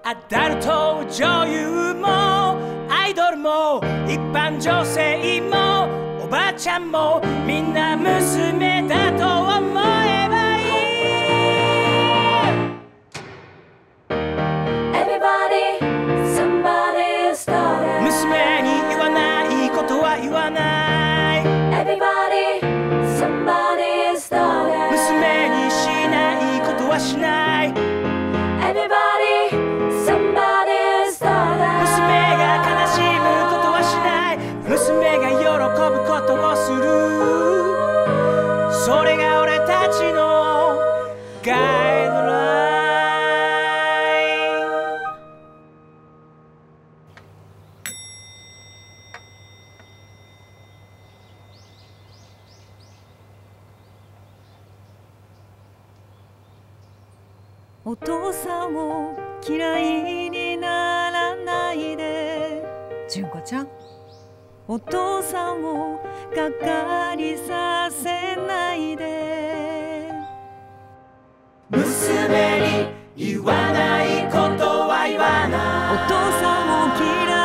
アダルト女優もアイドルも一般女性もおばあちゃんもみんな娘だと思えばいい。 Everybody, somebody's daughter. 娘に言わないことは言わない。 Everybody, somebody's daughter. 娘にしないことはしない。 Everybody, somebody's daughter. 娘が悲しむことはしない。娘が喜ぶことをする。それが俺たちのガイドライン。 お父さんを嫌いにならないで純子ちゃん。お父さんをがっかりさせないで。 娘に言わないことは言わない。 お父さんを嫌